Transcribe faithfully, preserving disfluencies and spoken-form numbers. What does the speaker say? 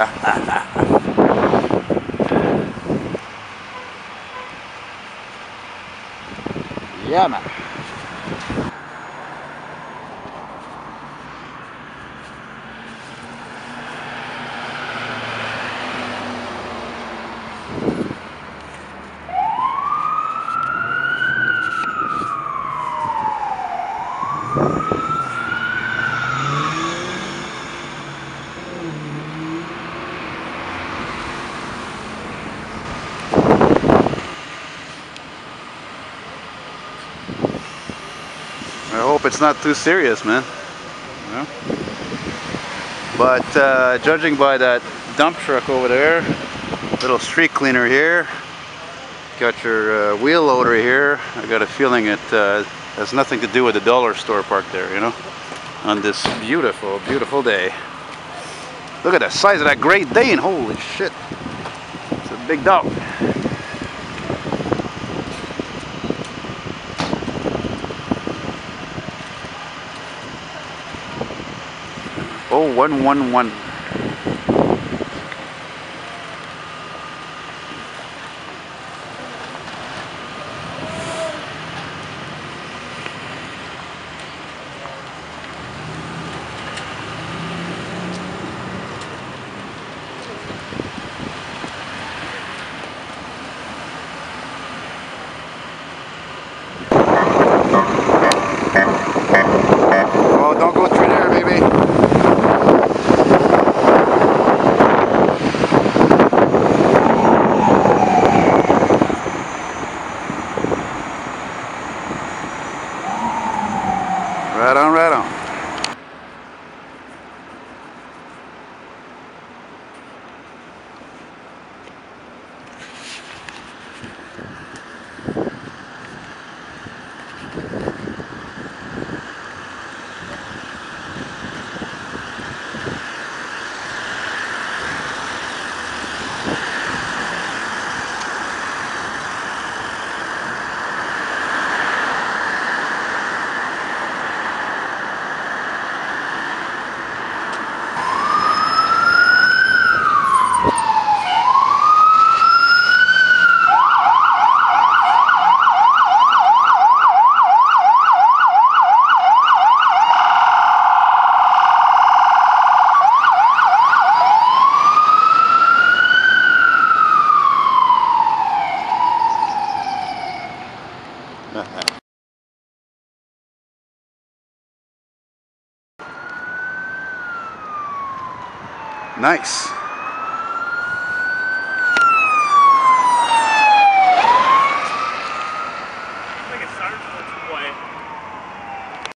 Yeah, man. I hope it's not too serious, man. You know? But uh, judging by that dump truck over there, little street cleaner here, got your uh, wheel loader here, I got a feeling it uh, has nothing to do with the dollar store park there, you know, on this beautiful, beautiful day. Look at the size of that Great Dane, holy shit. It's a big dog. Oh, one one one. Oh, don't go through there, baby. Right on, right on. Nice. I think it started a little too quiet.